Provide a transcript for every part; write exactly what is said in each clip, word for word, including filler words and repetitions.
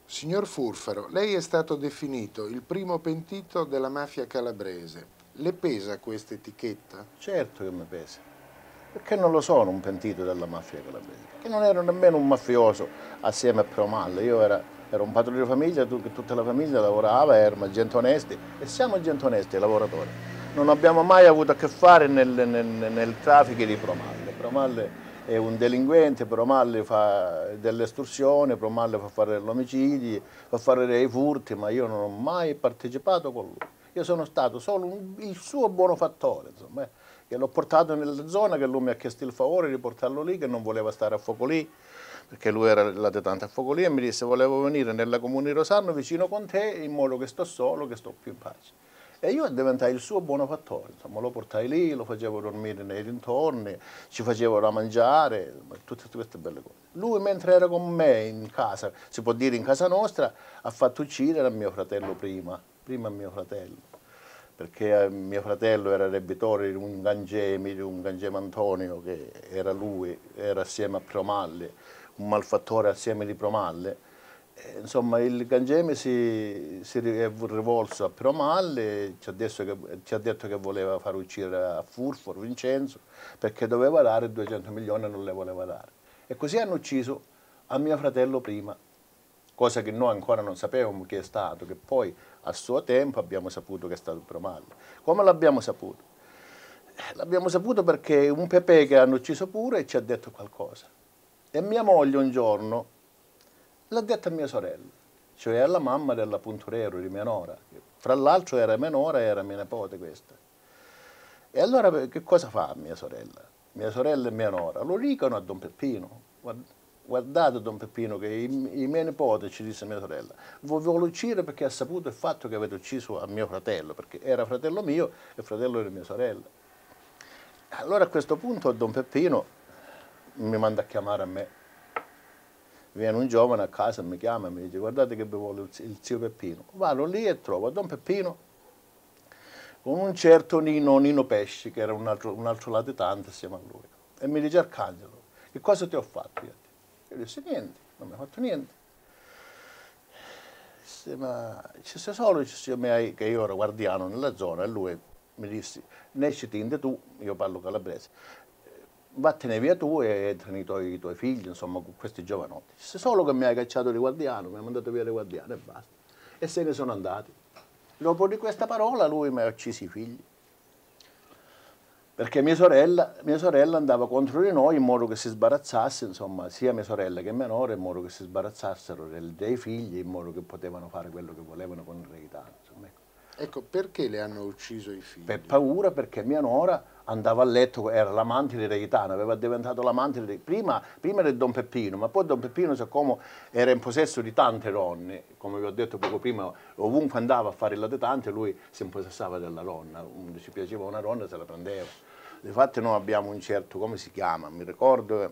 Signor Furfaro, lei è stato definito il primo pentito della mafia calabrese. Le pesa questa etichetta? Certo che mi pesa, perché non lo sono un pentito della mafia calabrese, perché non ero nemmeno un mafioso assieme a Promalle. Io era, ero un padrone di famiglia, tu- tutta la famiglia lavorava, eravamo gente onesti e siamo gente onesti, lavoratori. Non abbiamo mai avuto a che fare nel, nel, nel traffico di Promalle. Promalle è un delinquente, Promalle fa dell'estorsione, Promalle fa fare degli omicidi, fa fare dei furti, ma io non ho mai partecipato con lui. Io sono stato solo un, il suo buono fattore, insomma, eh, che l'ho portato nella zona, che lui mi ha chiesto il favore di portarlo lì, che non voleva stare a Focolì, perché lui era latitante a Focolì, e mi disse volevo venire nella comune di Rosarno vicino con te, in modo che sto solo, che sto più in pace. E io diventai il suo buono fattore, insomma, lo portai lì, lo facevo dormire nei dintorni, ci facevo da mangiare, tutte queste belle cose. Lui mentre era con me in casa, si può dire in casa nostra, ha fatto uccidere a mio fratello prima, prima a mio fratello, perché mio fratello era debitore di un Gangemi, di un Gangemi Antonio, che era lui, era assieme a Promalle, un malfattore assieme di Promalle. Eh, Insomma, il Gangemi si, si è rivolso a Promalle, ci ha, detto che, ci ha detto che voleva far uccidere a Furfaro Vincenzo perché doveva dare duecento milioni e non le voleva dare. E così hanno ucciso a mio fratello prima, cosa che noi ancora non sapevamo chi è stato, che poi a suo tempo abbiamo saputo che è stato Promalle. Come l'abbiamo saputo? Eh, L'abbiamo saputo perché un Pepe che hanno ucciso pure ci ha detto qualcosa. E mia moglie un giorno l'ha detto a mia sorella, cioè alla mamma della Punturero, di mia nora, che fra l'altro era mia nora e era mia nipote questa. E allora che cosa fa mia sorella? Mia sorella e mia nora lo dicono a Don Peppino. Guardate Don Peppino che i, i miei nipoti, ci disse mia sorella, vi vuole uccidere perché ha saputo il fatto che avete ucciso a mio fratello, perché era fratello mio e fratello di mia sorella. Allora a questo punto Don Peppino mi manda a chiamare a me. Viene un giovane a casa, mi chiama e mi dice guardate che vi vuole il zio Peppino. Vado lì e trovo Don Peppino con un certo Nino, Nino Pesci, che era un altro, un altro latitante assieme a lui. E mi dice Arcangelo, che cosa ti ho fatto io? Io disse niente, non mi ha fatto niente. Disse, ma ci sei solo che io ero guardiano nella zona e lui mi disse, nesciti in tu, io parlo calabrese, vattene via tu e entrano i tuoi, i tuoi figli, insomma, con questi giovanotti. Disse, solo che mi hai cacciato di guardiano, mi hai mandato via di guardiano e basta. E se ne sono andati. Dopo di questa parola lui mi ha ucciso i figli. Perché mia sorella, mia sorella andava contro di noi in modo che si sbarazzasse, insomma, sia mia sorella che mia nora, in modo che si sbarazzassero dei figli, in modo che potevano fare quello che volevano con il Reitano. Insomma, ecco. Ecco, perché le hanno ucciso i figli? Per paura, perché mia nora andava a letto, era l'amante di Reitano, aveva diventato l'amante di prima, prima del Don Peppino, ma poi Don Peppino, siccome era in possesso di tante donne, come vi ho detto poco prima, ovunque andava a fare il latitante, lui si impossessava della donna, ci piaceva una donna se la prendeva. Infatti noi abbiamo un certo, come si chiama, mi ricordo,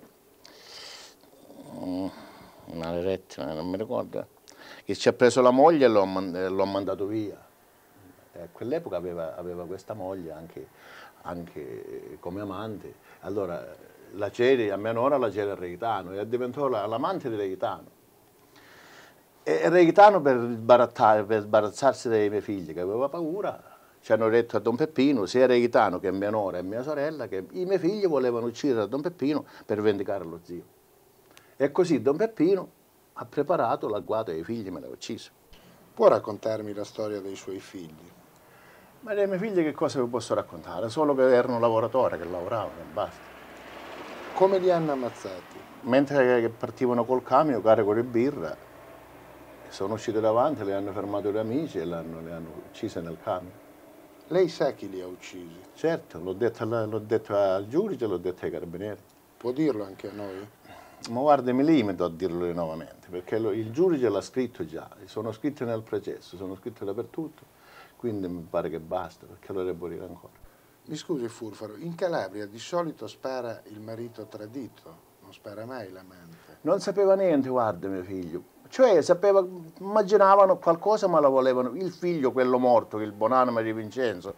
Maledetti, non mi ricordo, che ci ha preso la moglie e l'ho mandato via. A quell'epoca aveva, aveva questa moglie anche, anche come amante, allora la cede, a mia nora la cede a Reitano e diventò l'amante di Reitano. E Reitano per, per sbarazzarsi dai miei figli, che aveva paura, ci hanno detto a Don Peppino, sia Reitano che mia nora e mia sorella, che i miei figli volevano uccidere Don Peppino per vendicare lo zio. E così Don Peppino ha preparato l'agguato ai figli e me l'ha ucciso. Può raccontarmi la storia dei suoi figli? Ma dei miei figli che cosa vi posso raccontare? Solo che erano lavoratori, che lavoravano e basta. Come li hanno ammazzati? Mentre partivano col camion carico di birra, sono usciti davanti, le hanno fermato gli amici e le hanno, le hanno uccise nel camion. Lei sa chi li ha uccisi? Certo, l'ho detto, detto al giudice, l'ho detto ai carabinieri. Può dirlo anche a noi? Ma guarda, mi limito a dirlo nuovamente, perché lo, il giudice l'ha scritto già, sono scritti nel processo, sono scritti dappertutto, quindi mi pare che basta, perché lo devo dire ancora. Mi scusi Furfaro, in Calabria di solito spara il marito tradito, non spara mai l'amante. Non sapeva niente, guarda mio figlio, cioè sapeva, immaginavano qualcosa ma la volevano, il figlio, quello morto, il buonanima di Vincenzo,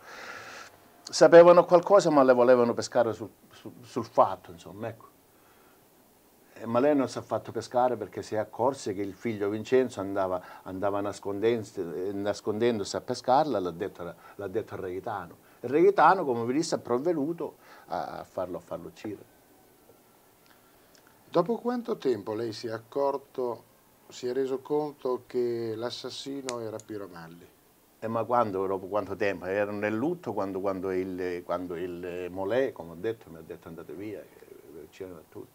sapevano qualcosa ma le volevano pescare sul, sul, sul fatto, insomma, ecco. Eh, ma lei non si è fatto pescare perché si è accorse che il figlio Vincenzo andava, andava nascondendosi, nascondendosi a pescarla, l'ha detto, l'ha detto al Reghitano. Il Reghitano, come vi disse, è provveduto a farlo, a farlo uccidere. Dopo quanto tempo lei si è accorto, si è reso conto che l'assassino era Piromalli? Eh, ma quando, dopo quanto tempo? Ero nel lutto quando, quando, il, quando il Molè, come ho detto, mi ha detto andate via, che uccidevano tutti.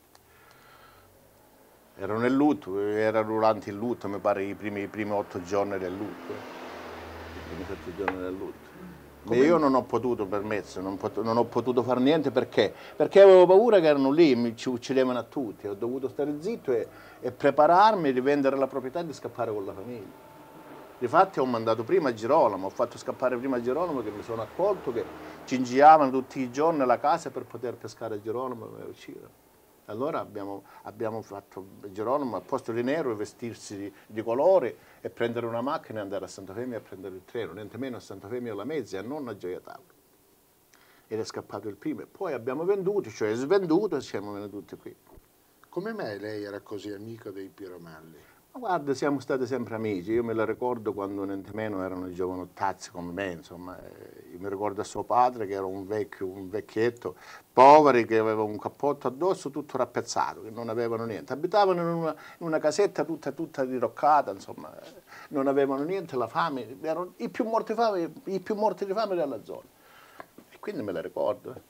Ero nel lutto, era durante il lutto, mi pare i primi, i primi otto giorni del lutto. eh. I primi sette giorni del lutto. E io non ho potuto permettere, non, pot non ho potuto fare niente perché? Perché avevo paura che erano lì e mi ci uccidevano a tutti. Ho dovuto stare zitto e, e prepararmi di vendere la proprietà e di scappare con la famiglia. Difatti ho mandato prima a Girolamo, ho fatto scappare prima a Girolamo che mi sono accorto che cingiavano tutti i giorni la casa per poter pescare a Girolamo e uccidere. Allora abbiamo, abbiamo fatto Girolamo al posto di nero vestirsi di, di colore e prendere una macchina e andare a Santa Femia a prendere il treno, niente meno a Santa Femia alla Mezza e non a Gioia Tauro. Ed è scappato il primo e poi abbiamo venduto, cioè svenduto e siamo venuti tutti qui. Come mai lei era così amico dei Piromalli? Ma guarda, siamo stati sempre amici, io me la ricordo quando niente meno erano giovanottazzi come me, insomma, io mi ricordo a suo padre che era un vecchio, un vecchietto, poveri, che aveva un cappotto addosso tutto rappezzato, che non avevano niente, abitavano in una, in una casetta tutta, tutta diroccata, insomma, non avevano niente, la fame, erano i più morti, fame, i più morti di fame della zona, e quindi me la ricordo.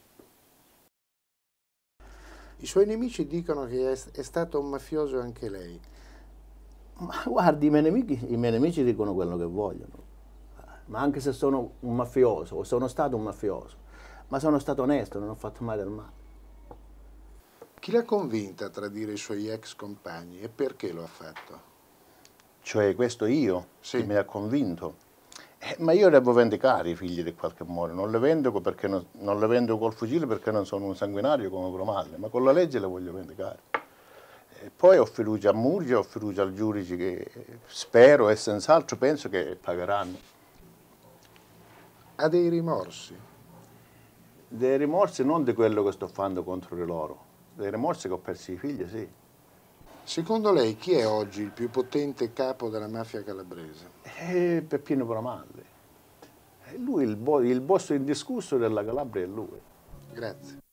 I suoi nemici dicono che è, è stato un mafioso anche lei. Ma guardi, i miei, nemici, i miei nemici dicono quello che vogliono, ma anche se sono un mafioso, o sono stato un mafioso, ma sono stato onesto, non ho fatto mai del male. Chi l'ha convinta a tradire i suoi ex compagni e perché lo ha fatto? Cioè questo io, Sì. che mi ha convinto. Eh, ma io devo vendicare i figli di qualche modo, non le vendico perché non, non le vendico col fucile perché non sono un sanguinario come Cromalle, ma con la legge le voglio vendicare. E poi ho fiducia a Murgia, ho fiducia al giudice che spero e senz'altro penso che pagheranno. Ha dei rimorsi? Dei rimorsi non di quello che sto facendo contro di loro, dei rimorsi che ho perso i figli, sì. Secondo lei chi è oggi il più potente capo della mafia calabrese? E Peppino Cromalli. Lui, il, bo il boss indiscusso della Calabria è lui. Grazie.